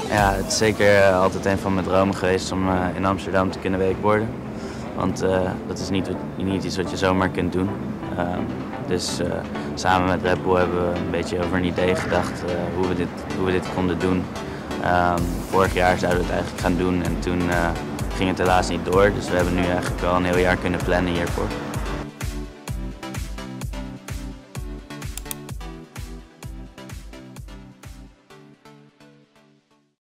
Ja, het is zeker altijd een van mijn dromen geweest om in Amsterdam te kunnen wakeboarden. Want dat is niet iets wat je zomaar kunt doen. Dus samen met Red Bull hebben we een beetje over een idee gedacht hoe we dit konden doen. Vorig jaar zouden we het eigenlijk gaan doen en toen ging het helaas niet door. Dus we hebben nu eigenlijk al een heel jaar kunnen plannen hiervoor.